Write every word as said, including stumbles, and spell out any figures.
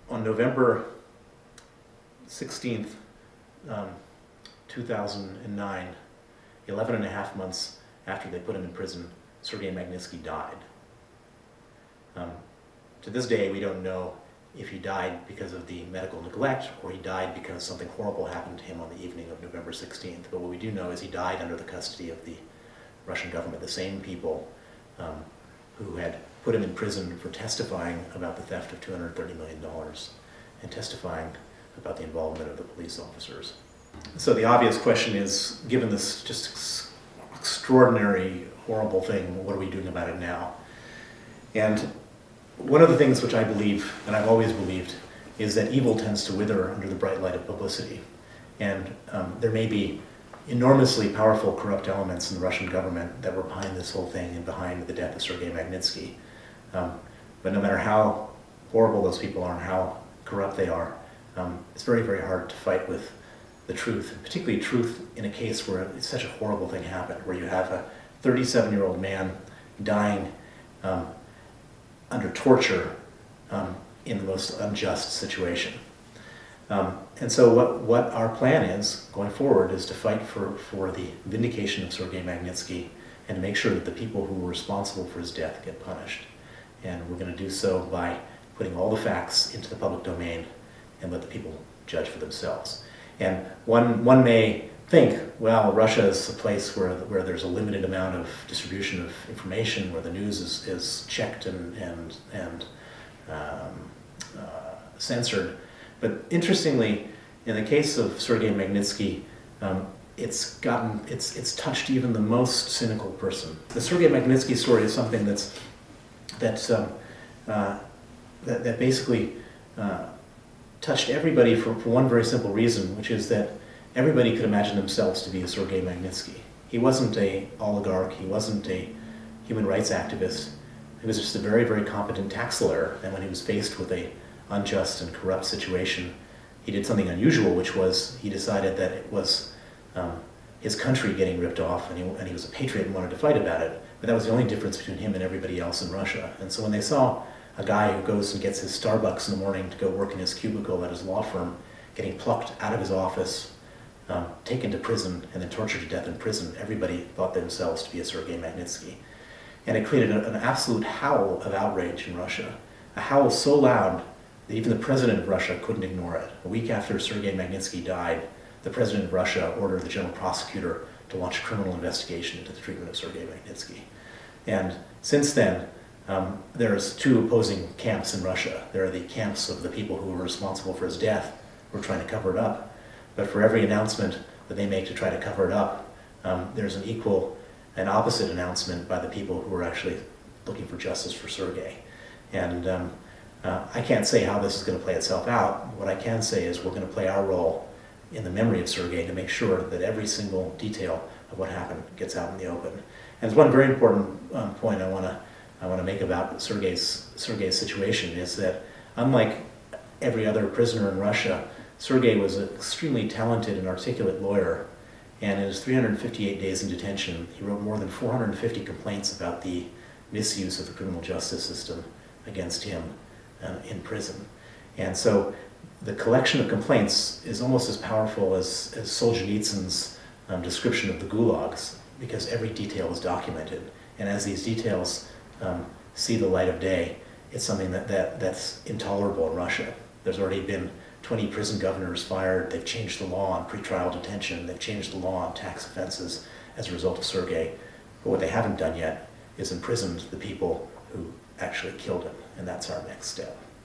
on November sixteenth, um, two thousand nine, eleven and a half months after they put him in prison, Sergey Magnitsky died. Um, to this day, we don't know if he died because of the medical neglect or he died because something horrible happened to him on the evening of November sixteenth. But what we do know is he died under the custody of the Russian government, the same people um, who had put him in prison for testifying about the theft of two hundred thirty million dollars and testifying about the involvement of the police officers. So the obvious question is, given this just ex extraordinary, horrible thing, what are we doing about it now? And one of the things which I believe, and I've always believed, is that evil tends to wither under the bright light of publicity. And um, there may be enormously powerful corrupt elements in the Russian government that were behind this whole thing and behind the death of Sergey Magnitsky. Um, but no matter how horrible those people are and how corrupt they are, um, it's very, very hard to fight with the truth, and particularly truth in a case where it's such a horrible thing happened, where you have a thirty-seven-year-old man dying um, under torture um, in the most unjust situation. Um, and so what, what our plan is, going forward, is to fight for, for the vindication of Sergey Magnitsky and to make sure that the people who were responsible for his death get punished. And we're going to do so by putting all the facts into the public domain and let the people judge for themselves. And one, one may think, well, Russia is a place where, where there's a limited amount of distribution of information, where the news is, is checked and, and, and um, uh, censored. But interestingly, in the case of Sergey Magnitsky, um, it's gotten, it's, it's touched even the most cynical person. The Sergey Magnitsky story is something that's, that's, um, uh, that, that basically uh, touched everybody for, for one very simple reason, which is that everybody could imagine themselves to be a Sergey Magnitsky. He wasn't an oligarch, he wasn't a human rights activist, he was just a very, very competent tax lawyer, and when he was faced with a unjust and corrupt situation, he did something unusual, which was he decided that it was um, his country getting ripped off, and he, and he was a patriot and wanted to fight about it. But that was the only difference between him and everybody else in Russia. And so when they saw a guy who goes and gets his Starbucks in the morning to go work in his cubicle at his law firm, getting plucked out of his office, um, taken to prison, and then tortured to death in prison, everybody thought themselves to be a Sergey Magnitsky. And it created a, an absolute howl of outrage in Russia, a howl so loud that even the president of Russia couldn't ignore it. A week after Sergey Magnitsky died, the president of Russia ordered the general prosecutor to launch a criminal investigation into the treatment of Sergey Magnitsky. And since then, um, there's two opposing camps in Russia. There are the camps of the people who were responsible for his death, who are trying to cover it up. But for every announcement that they make to try to cover it up, um, there's an equal and opposite announcement by the people who are actually looking for justice for Sergey. And um, Uh, I can't say how this is going to play itself out. What I can say is we're going to play our role in the memory of Sergey to make sure that every single detail of what happened gets out in the open. And there's one very important um, point I want to I want to make about Sergey's Sergey's situation is that unlike every other prisoner in Russia, Sergey was an extremely talented and articulate lawyer. And in his three hundred fifty-eight days in detention, he wrote more than four hundred fifty complaints about the misuse of the criminal justice system against him Uh, in prison. And so the collection of complaints is almost as powerful as, as Solzhenitsyn's um, description of the gulags, because every detail is documented. And as these details um, see the light of day, it's something that, that, that's intolerable in Russia. There's already been twenty prison governors fired. They've changed the law on pretrial detention. They've changed the law on tax offenses as a result of Sergey. But what they haven't done yet is imprisoned the people who actually killed him, and that's our next step.